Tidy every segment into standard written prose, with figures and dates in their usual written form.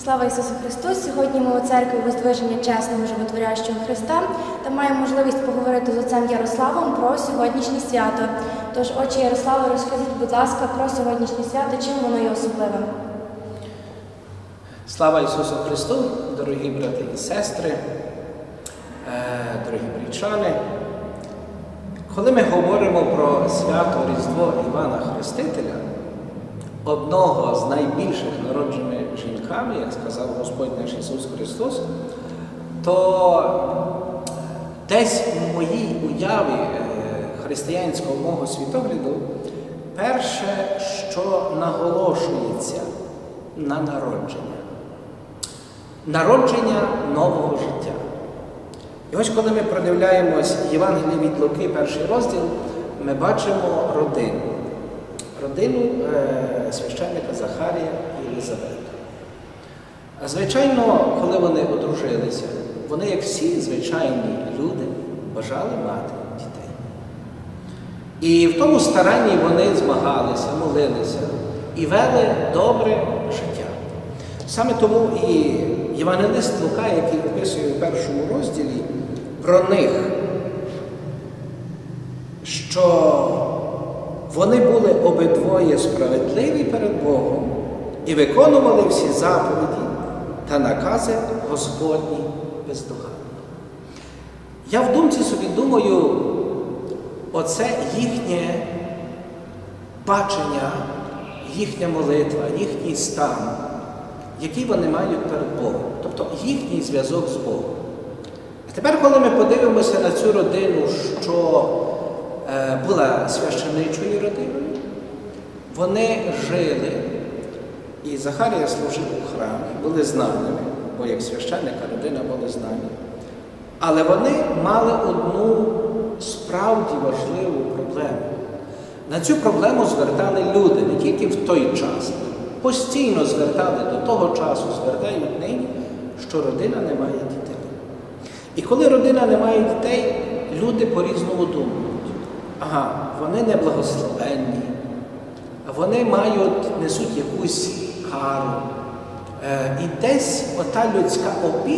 Слава Ісусу Христу! Сьогодні ми у церкві Воздвиження Чесного Животворящого Христа та маємо можливість поговорити з отцем Ярославом про сьогоднішнє свято. Тож, отче Ярославе, розкажіть, будь ласка, про сьогоднішнє свято, чим воно є особливим? Слава Ісусу Христу, дорогі брати і сестри, дорогі притчани. Коли ми говоримо про свято Різдво Івана Хрестителя, одного з найбільших народженими жінками, як сказав Господь наш Ісус Христос, то десь у моїй уяві християнського мого світогляду перше, що наголошується на народження. Народження нового життя. І ось коли ми продивляємось Євангеліє від Луки, перший розділ, ми бачимо родину. Родину священника Захарія і Єлизавети. Звичайно, коли вони одружилися, вони, як всі звичайні люди, бажали мати дітей. І в тому старанні вони змагалися, молилися і вели добре життя. Саме тому і євангелист Лука, який описує в першому розділі про них, що вони були обидвоє справедливі перед Богом і виконували всі заповіді та накази Господні бездоганно. Я в думці собі думаю, оце їхнє бачення, їхня молитва, їхній стан, який вони мають перед Богом, тобто їхній зв'язок з Богом. А тепер, коли ми подивимося на цю родину, що була священичою родиною, вони жили, і Захарія служив у храмі, були знаними, бо як священника родина були знані. Але вони мали одну справді важливу проблему. На цю проблему звертали люди не тільки в той час, постійно звертали до того часу, звертають нині, що родина не має дітей. І коли родина не має дітей, люди по-різному думають. Ага, вони неблагословенні, вони несуть якусь кару. І десь ота людська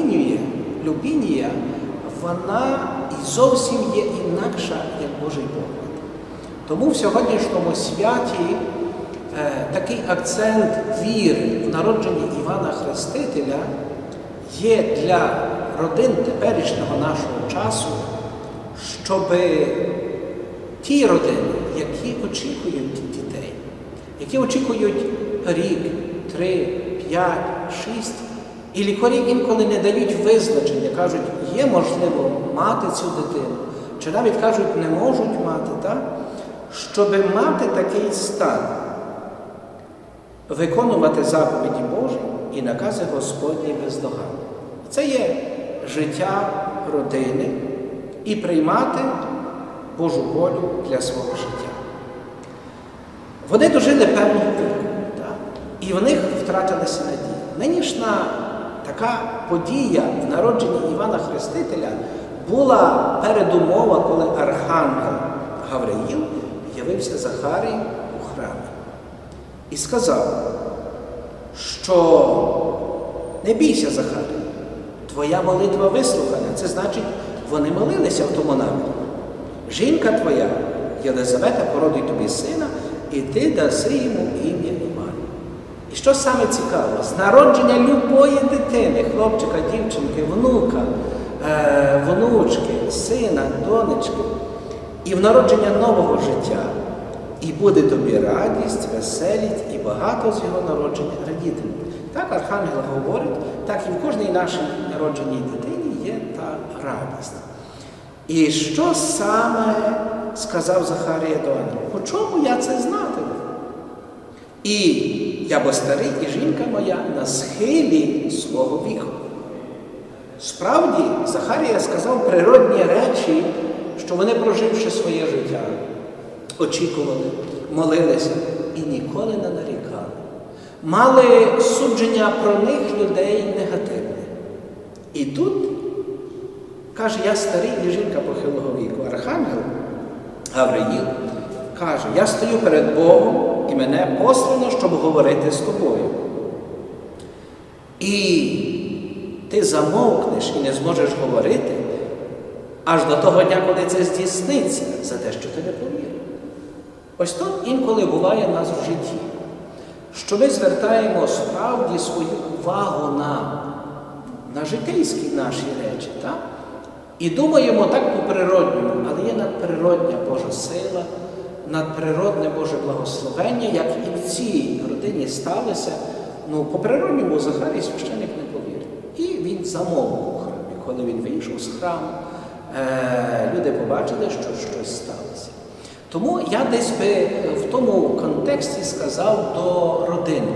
опінія, вона і зовсім є інакша, як Божий погляд. Тому в сьогоднішньому святі такий акцент віри в народженні Івана Хрестителя є для родин теперішнього нашого часу, щоби ті родини, які очікують дітей, які очікують рік, 3, 5, 6, і лікарі інколи не дають визначення, кажуть, є можливо мати цю дитину, чи навіть кажуть, не можуть мати, так? Щоб мати такий стан, виконувати заповіді Божі і накази Господні бездоганно. Це є життя родини і приймати Божу волю для свого життя. Вони дожили певного віку, і в них втратилися надії. Нинішня така подія в народженні Івана Хрестителя була передумова, коли архангел Гавриїл явився Захарії у храмі і сказав, що не бійся, Захарій, твоя молитва вислухана. Це значить, вони молилися в тому намірі. Жінка твоя, Єлизавета, породить тобі сина, і ти даси йому ім'я Іван. І що саме цікаво, з народження любої дитини, хлопчика, дівчинки, внука, внучки, сина, донечки, і в народження нового життя, і буде тобі радість, веселість, і багато з його народження радітимуть. Так архангел говорить, так і в кожній нашій народженій дитині є та радість. І що саме сказав Захарія до ангела? По чому я це знатиму? І я бо старий, і жінка моя на схилі свого віку. Справді, Захарія сказав природні речі, що вони, проживши своє життя, очікували, молилися і ніколи не нарікали. Мали судження про них людей негативне. І тут каже, я старий і жінка похилого віку. Архангел Гавриїл каже, я стою перед Богом і мене послано, щоб говорити з тобою. І ти замовкнеш і не зможеш говорити аж до того дня, коли це здійсниться, за те, що ти не повірив. Ось то інколи буває в нас в житті, що ми звертаємо справді свою увагу на житейські наші речі, так? І думаємо так по-природньому, але є надприродня Божа сила, надприродне Боже благословення, як і в цій родині сталося. По-природньому Захарій священик не повірив. І він замовк у храмі. Коли він вийшов з храму, люди побачили, що щось сталося. Тому я десь би в тому контексті сказав до родини.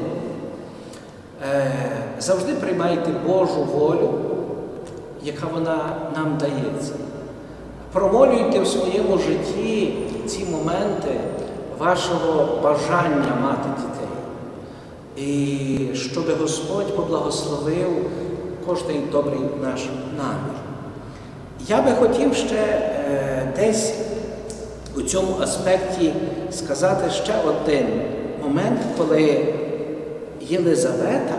Завжди приймайте Божу волю, яка вона нам дається. Промолюйте в своєму житті ці моменти вашого бажання мати дітей. І щоб Господь поблагословив кожний добрий наш намір. Я би хотів ще десь у цьому аспекті сказати ще один момент, коли Єлизавета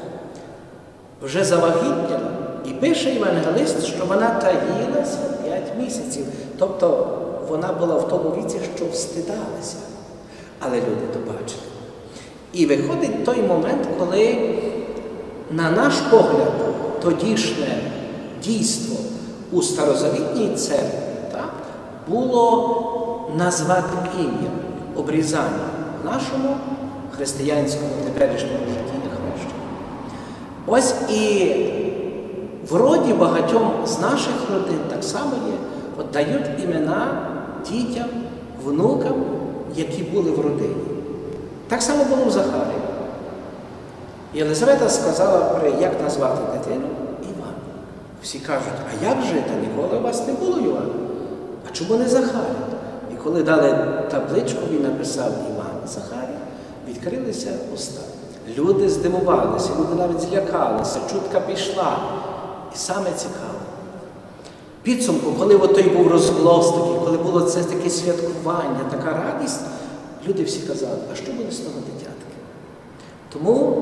вже завагітніла, і пише євангелист, що вона таїлася 5 місяців. Тобто вона була в тому віці, що встидалася. Але люди то бачили. І виходить той момент, коли, на наш погляд, тодішнє дійство у старозавітній церкві було назвати ім'я, обрізання в нашому християнському теперішньому житті і хрещенні. Ось і в роді багатьом з наших родин так само є, дають імена дітям, внукам, які були в родині. Так само було в Захарії. Єлизавета сказала, як назвати дитину? Іван. Всі кажуть, а як же, та ніколи у вас не було Івана? А чому не Захарій? І коли дали табличку, він написав Іван Захарій, відкрилися уста. Люди здивувалися, люди навіть злякалися, чутка пішла. І саме цікаво. Підсумку, коли той був розголос такий, коли було це таке святкування, така радість, люди всі казали, а що буде з того дитятки? Тому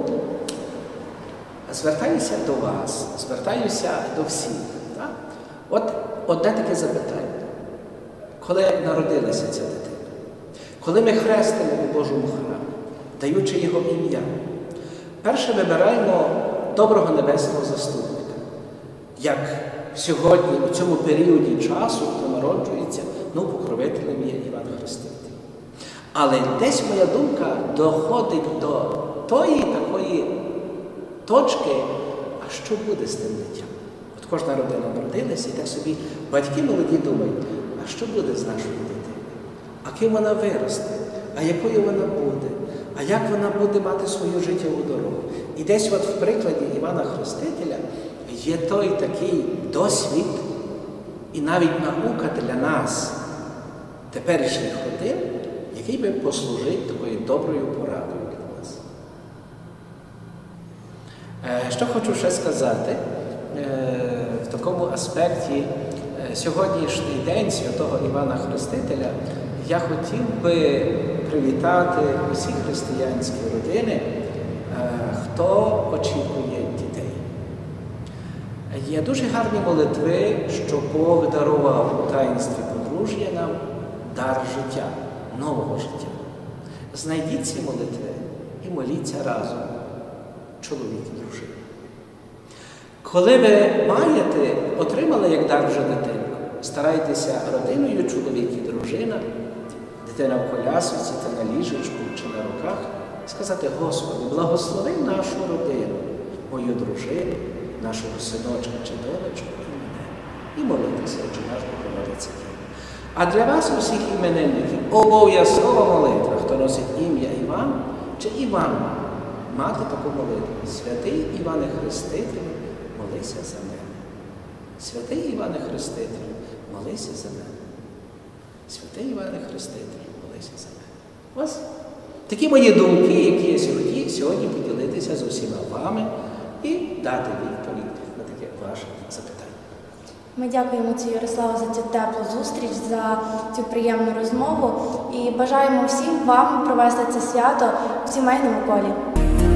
звертаюся до вас, звертаюся до всіх. Так? От одне таке запитання. Коли народилася ця дитина? Коли ми хрестимо у Божому храмі, даючи його ім'я, перше вибираємо доброго небесного заступника. Як сьогодні, у цьому періоді часу, хто народжується, покровителем є Іван Хреститель. Але десь моя думка доходить до тої такої точки, а що буде з тим дитям? От кожна родина народилася, і так собі батьки молоді думають, а що буде з нашою дитиною? А ким вона виросте? А якою вона буде? А як вона буде мати свою життєву дорогу? І десь от в прикладі Івана Хрестителя є той такий досвід і навіть наука для нас, теперішніх родин, який би послужив такою доброю порадою для нас. Що хочу ще сказати в такому аспекті, сьогоднішній день святого Івана Хрестителя я хотів би привітати усі християнські родини, хто очікує дітей. Є дуже гарні молитви, що Бог дарував у таїнстві подружжя нам дар життя, нового життя. Знайдіть ці молитви і моліться разом, чоловік і дружина. Коли ви отримали як дар вже дитинку, старайтеся родиною, чоловік і дружина, дитина в колясочці та на ліжечку чи на руках, сказати: Господи, благослови нашу родину, мою дружину, нашого синочка чи донечку і мене. І молитися, чи наш Богородиця є. А для вас, усіх іменинників, обов'язкова молитва, хто носить ім'я Іван чи Іван, мати таку молитву. Святий Іване Хрестителю, молися за мене. Святий Іване Хрестителю, молися за мене. Святий Іване Хрестителю, молися за мене. Ось такі мої думки, які я сьогодні поділитися з усіма вами і дати відповідь на таке ваше запитання. Ми дякуємо отцю Ярославу за цю теплу зустріч, за цю приємну розмову і бажаємо всім вам провести це свято в сімейному колі.